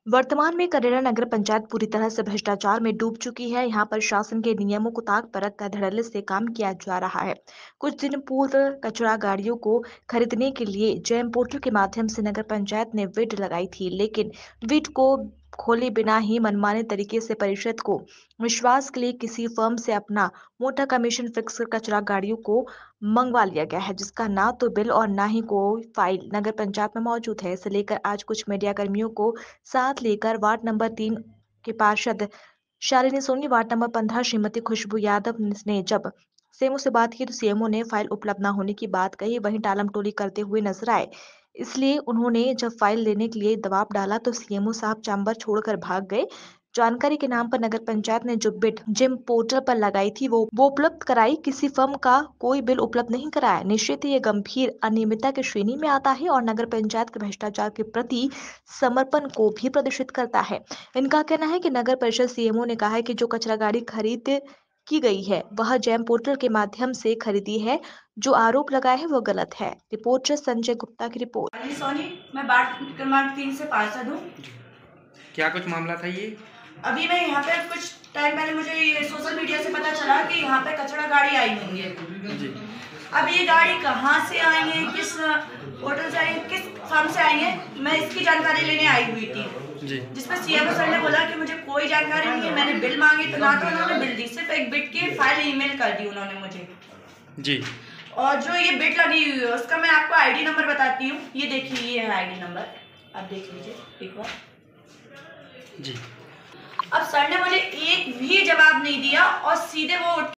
वर्तमान में करेला नगर पंचायत पूरी तरह से भ्रष्टाचार में डूब चुकी है। यहाँ पर शासन के नियमों को ताक परख कर धड़ल्ले से काम किया जा रहा है। कुछ दिन पूर्व कचरा गाड़ियों को खरीदने के लिए जेम पोर्टल के माध्यम से नगर पंचायत ने बिड लगाई थी, लेकिन बिड को खोले बिना ही मनमाने तरीके से परिषद को विश्वास के लिए किसी फर्म से अपना मोटा कमीशन फिक्स कर कचरा गाड़ियों को मंगवा लिया गया है, जिसका ना तो बिल और ना ही कोई फाइल नगर पंचायत में मौजूद है। इसे लेकर आज कुछ मीडिया कर्मियों को साथ लेकर वार्ड नंबर 3 के पार्षद शालिनी सोनी, वार्ड नंबर 15 श्रीमती खुशबू यादव ने जब सीएमओ से बात की तो सीएमओ ने फाइल उपलब्ध न होने की बात कही, वहीं टालम-टोली करते हुए नजर आए। इसलिए उन्होंने जब फाइल लेने के लिए दबाव डाला तो सीएमओ साहब चैम्बर छोड़कर भाग गए। जानकारी के नाम पर नगर पंचायत ने जो बिड जिम पोर्टल पर लगाई थी वो उपलब्ध कराई, किसी फर्म का कोई बिल उपलब्ध नहीं कराया। निश्चित ही ये गंभीर अनियमितता की श्रेणी में आता है और नगर पंचायत के भ्रष्टाचार के प्रति समर्पण को भी प्रदर्शित करता है। इनका कहना है कि नगर परिषद सीएमओ ने कहा है कि जो कचरा गाड़ी खरीद की गई है वह जैम पोर्टल के माध्यम से खरीदी है। जो आरोप लगाया है वो गलत है। रिपोर्टर संजय गुप्ता की रिपोर्ट। सोनी, मैं वार्ड क्रमांक 3 से पार्षद हूँ। क्या कुछ मामला था ये? अभी मैं यहाँ पे कुछ टाइम पहले मुझे ये सोशल मीडिया से पता चला कि यहाँ पे कचरा गाड़ी आई हुई है जी। अब ये गाड़ी कहाँ से आई है, किस होटल से आई है, किस फर्म से आई है, मैं इसकी जानकारी लेने आई हुई थी जी। जिसमें सीएमओ सर ने बोला कि मुझे कोई जानकारी नहीं है। मैंने बिल मांगी तो ना तो उन्होंने बिल दी, सिर्फ एक बिड की फाइल ईमेल कर दी उन्होंने मुझे। जी। और जो ये बिड लगी हुई है उसका मैं आपको आईडी नंबर बताती हूँ। ये देखिए, ये है आईडी नंबर, आप देख लीजिए एक बार। जी। अब सर ने मुझे एक भी जवाब नहीं दिया और सीधे वो